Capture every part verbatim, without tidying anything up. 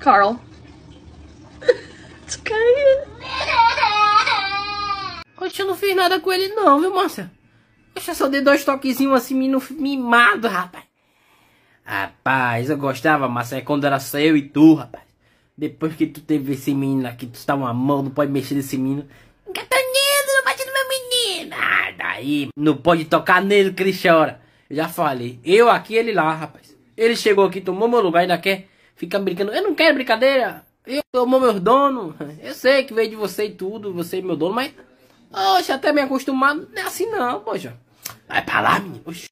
Carl. Oxe, eu não fiz nada com ele não, viu, moça? Oxe, eu só dei dois toquezinhos assim, menino mimado, rapaz. Rapaz, eu gostava, mas é quando era só eu e tu, rapaz. Depois que tu teve esse menino aqui, tu tá uma mão, não pode mexer nesse menino. Gatanhado, não bate no meu menino. Ah, daí, não pode tocar nele que ele chora. Eu já falei, eu aqui, ele lá, rapaz. Ele chegou aqui, tomou meu lugar, ainda quer ficar brincando. Eu não quero brincadeira. Eu tomou meu dono. Eu sei que veio de você e tudo, você é meu dono, mas... Oxe, até me acostumado, não é assim não, poxa. Vai pra lá, menino. Oxe.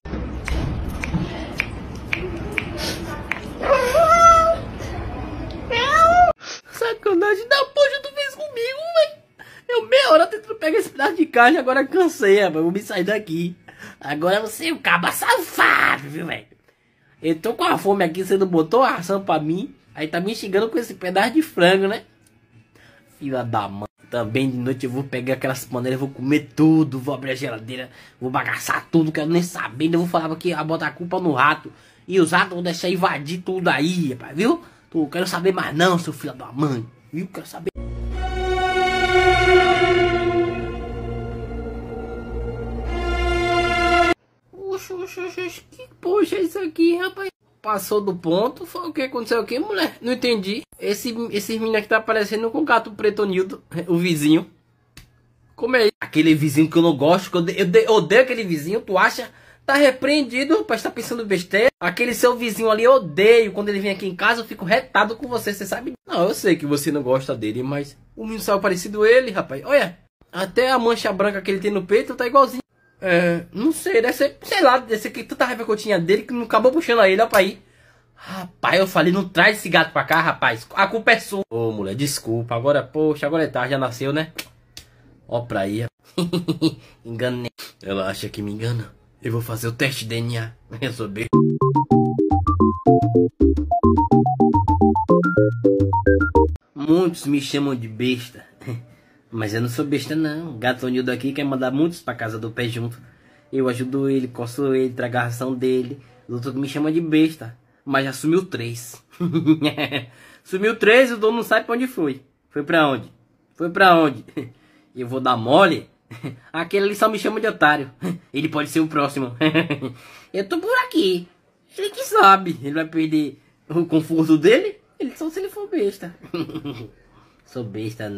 Sacanagem da poxa tu fez comigo, velho. Eu meia hora tentando pegar esse pedaço de carne, agora cansei, rapaz. Vou me sair daqui. Agora você é um caba safado, viu, velho? Eu tô com a fome aqui, você não botou a ração pra mim. Aí tá me xingando com esse pedaço de frango, né? Filha da mãe. Também de noite eu vou pegar aquelas panelas, vou comer tudo, vou abrir a geladeira, vou bagaçar tudo, quero nem saber. Ainda vou falar que ia botar a culpa no rato. E os ratos vão deixar invadir tudo aí, rapaz, viu? Tu quero saber mais não, seu filho da mãe. Viu? Quero saber. Oxe, oxe, oxe, que poxa é isso aqui, rapaz? Passou do ponto, foi o que aconteceu aqui, mulher? Não entendi. Esse, esse menino aqui tá parecendo com o gato pretonildo, o vizinho. Como é isso? Aquele vizinho que eu não gosto, que eu, eu, eu odeio aquele vizinho, tu acha? Tá repreendido, rapaz, tá pensando besteira. Aquele seu vizinho ali eu odeio, quando ele vem aqui em casa eu fico retado com você, você sabe? Não, eu sei que você não gosta dele, mas o menino saiu parecido a ele, rapaz. Olha, até a mancha branca que ele tem no peito tá igualzinho. É, não sei, deve ser, sei lá, deve ser que tanta raiva que eu tinha dele que não acabou puxando a ele, ó, pra ir. Rapaz, eu falei, não traz esse gato pra cá, rapaz. A culpa é sua. Ô, mulher, desculpa. Agora, poxa, agora é tarde, já nasceu, né? Ó pra aí. Enganei. Ela acha que me engana. Eu vou fazer o teste de D N A. Eu sou besta. Muitos me chamam de besta. Mas eu não sou besta não. Gatonildo aqui quer mandar muitos pra casa do pé junto. Eu ajudo ele, coço ele, trago a ração dele. Os outros me chamam de besta. Mas já sumiu três. Sumiu três e o dono não sabe pra onde foi. Foi pra onde? Foi pra onde? Eu vou dar mole? Aquele ali só me chama de otário. Ele pode ser o próximo. Eu tô por aqui. Ele que sabe. Ele vai perder o conforto dele? Ele só se ele for besta. Sou besta não.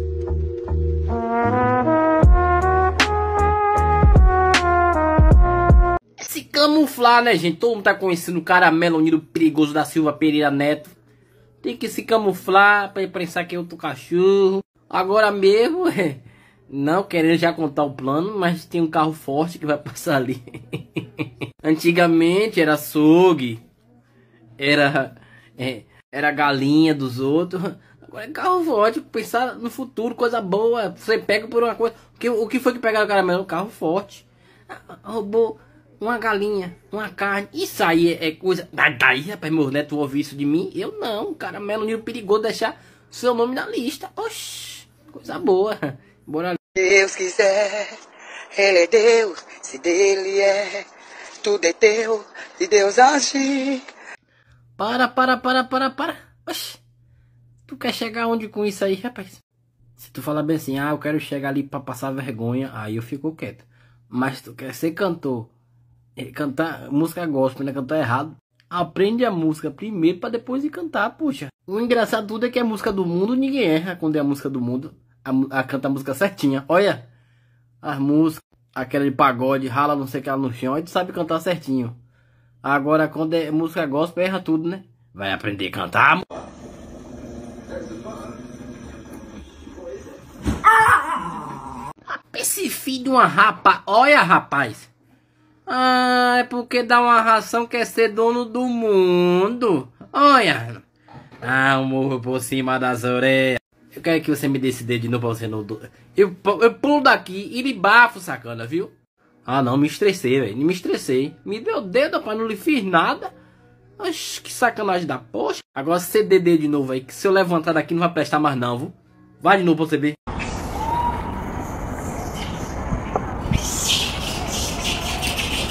Se camuflar, né, gente? Todo mundo tá conhecendo o Caramelo Unido Perigoso da Silva Pereira Neto. Tem que se camuflar pra pensar que é outro cachorro. Agora mesmo, não querendo já contar o plano, mas tem um carro forte que vai passar ali. Antigamente era açougue, era, é, era galinha dos outros. Agora é carro forte, pensar no futuro, coisa boa. Você pega por uma coisa. O que, o que foi que pegaram o Caramelo? Um carro forte. Roubou uma galinha, uma carne. Isso aí é, é coisa. Daí, rapaz, meu neto ouviu isso de mim. Eu não. Caramelo Unido perigoso deixar seu nome na lista. Oxi, coisa boa. Bora. Deus quiser, Ele é Deus. Se dele é, tudo é teu. Se Deus agir. Para, para, para, para, para. Oxi. Tu quer chegar onde com isso aí, rapaz? Se tu falar bem assim, ah, eu quero chegar ali pra passar vergonha, aí eu fico quieto. Mas se tu quer ser cantor, cantar música gospel, né? Cantar errado, aprende a música primeiro pra depois ir cantar, puxa. O engraçado tudo é que a música do mundo ninguém erra quando é a música do mundo. A, a canta a música certinha. Olha, as músicas, aquela de pagode, rala não sei o que lá no chão, aí tu sabe cantar certinho. Agora quando é música gospel, erra tudo, né? Vai aprender a cantar, amor. Esse filho de uma rapa, olha rapaz. Ah, é porque dá uma ração quer ser dono do mundo. Olha. Ah, um morro por cima das orelhas. Eu quero que você me dê esse dedo de novo pra você não... Eu, eu pulo daqui e lhe bafo, sacana, viu? Ah não, me estressei, velho. Me estressei. Me deu dedo, rapaz, não lhe fiz nada. Oxi, que sacanagem da poxa. Agora você dê dedo de novo aí, que se eu levantar daqui não vai prestar mais não, viu? Vai de novo pra você ver.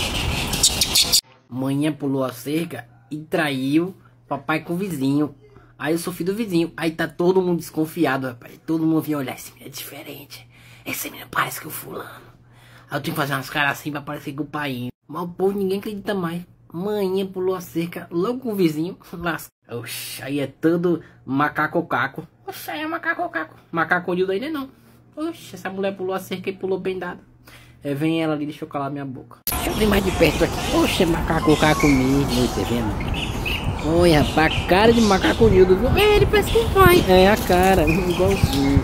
Manhã pulou a cerca e traiu papai com o vizinho. Aí eu sou filho do vizinho. Aí tá todo mundo desconfiado, rapaz. Todo mundo vinha olhar, esse menino é diferente. Esse menino parece que é o fulano. Aí eu tenho que fazer umas caras assim pra parecer com o pai. Mas o povo ninguém acredita mais. Manhã pulou a cerca, logo com o vizinho. Lasca. Oxe, aí é todo macaco-caco. Oxe, aí é macaco-caco. Macaco-nildo ainda não. Oxe, essa mulher pulou a cerca e pulou bem dada. É, vem ela ali, deixa eu calar minha boca. Deixa eu ver mais de perto aqui. Oxe, macaco-caco mesmo. Tá vendo? Olha, rapaz, cara de macaco-nildo. É, ele parece com o pai. É, a cara, igualzinho.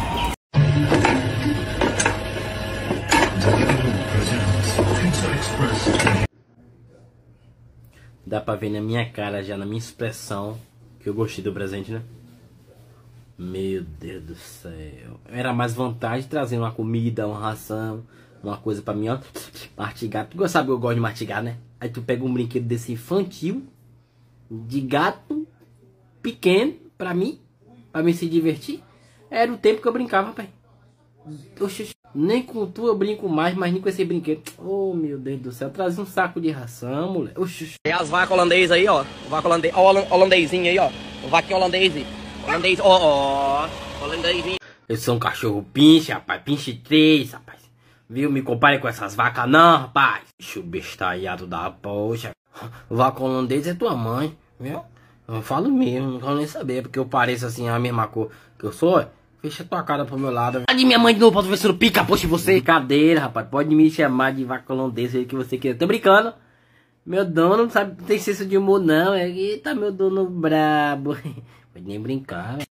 Dá pra ver na minha cara já, na minha expressão, que eu gostei do presente, né? Meu Deus do céu. Era mais vantagem trazer uma comida, uma ração, uma coisa pra mim, ó. Mastigar. Tu sabe que eu gosto de mastigar, né? Aí tu pega um brinquedo desse infantil, de gato, pequeno, pra mim, pra mim se divertir. Era o tempo que eu brincava, pai. Oxi, nem com tu eu brinco mais, mas nem com esse brinquedo. Oh, meu Deus do céu. Traz um saco de ração, moleque. Oxi. Tem as vacas holandesas aí, ó. O vaca holandês, ó, o holandesinho aí, ó. O vaquinho holandês. Holandês, ó, ó. Holandesinho. Eles são cachorro pinche, rapaz. Pinche três, rapaz. Viu? Me compare com essas vacas, não, rapaz. Bicho bestalhado da poxa. Vaca holandês é tua mãe, viu? Eu falo mesmo, não quero nem saber, porque eu pareço assim, a mesma cor que eu sou. Fecha tua cara pro meu lado. Pode minha mãe de novo, pode ver se não pica, poxa, você. Brincadeira, rapaz. Pode me chamar de vaca holandesa aí que você queira. Tô brincando. Meu dono não sabe, não tem senso de humor, não. É, eita, meu dono brabo. Pode nem brincar, velho.